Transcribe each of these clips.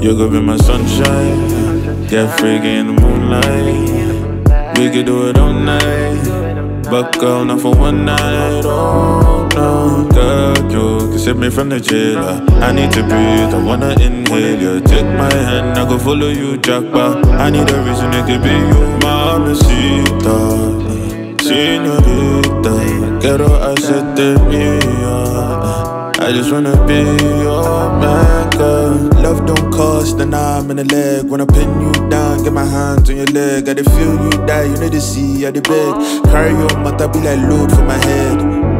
You could be my sunshine, get freaky in the moonlight. We could do it all night, but girl, not for one night. Oh no, girl, you can save me from the jailer. I need to breathe, I wanna inhale you. Take my hand, I go follow you, jackpot. I need a reason it could be you, mamacita, señorita. Quiero hacerte mía. I just wanna be your man, girl. Love don't cost an arm and a leg. When I pin you down, get my hands on your leg. I feel you die, you need to see, I beg. Carry your mother, be like load for my head.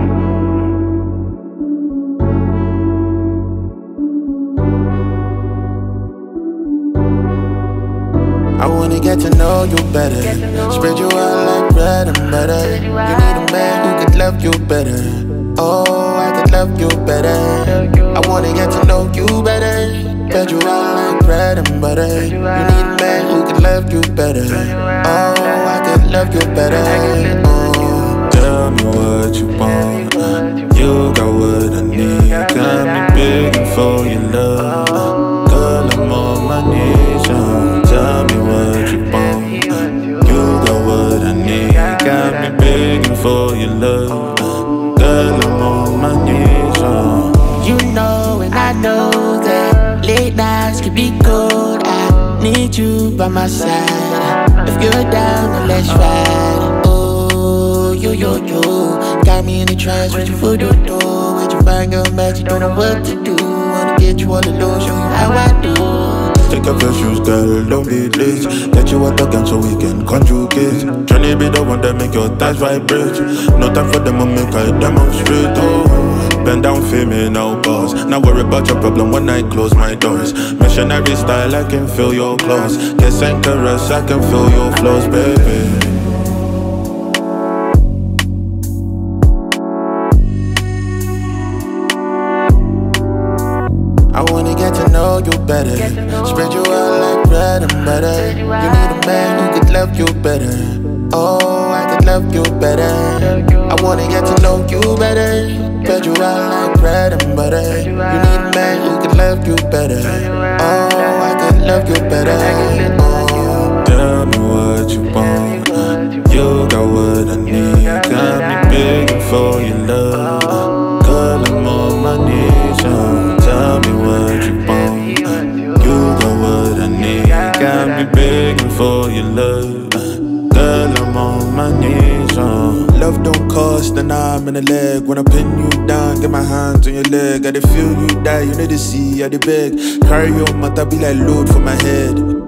I wanna get to know you better. Spread you out like bread and butter. You need a man who could love you better. Oh, I could love you better. I wanna get to know you better. Spread you out like bread and butter. You need a man who could love you better. Oh, I could love you better. Oh, tell me what you want. You got what I need. Got me begging for your love. Girl, I'm on my knees. Tell me what you want. You got what I need. Got me begging for your love. Girl, I'm on my knees. You know and I know that late nights can be cold. I need you by my side. If you're down, then let's ride. Oh, you got me in the trance with your voodoo door. With your fine girl magic, don't know what to do. Wanna get you all alone, show you how I do. Take off your shoes, girl, don't be late. Get you out again so we can conjugate. Tryna be the one that make your thighs vibrate. No time for them, I'll make I demonstrate. Oh, bend down, feel me now, boss. Not worry about your problem when I close my doors. Missionary style, I can feel your claws. Kiss and caress, I can feel your flaws, baby. I wanna get to know you better. Spread you out like bread and butter. You need a man who could love you better. Oh, I could love you better. I wanna get to know you better. Spread you out like bread and butter. You need a man who could love you better. Oh, I could love you better. Oh, tell me what you want. You got what I need. Got me begging for your love. Girl, I'm on my knees. Tell me what you want. You got what I need. Got me begging for your love. Girl, I'm on my knees. Love don't cost an arm and a leg. When I pin you down, get my hands on your leg. I feel you die, you need to see, I beg. Carry your mother, be like load for my head.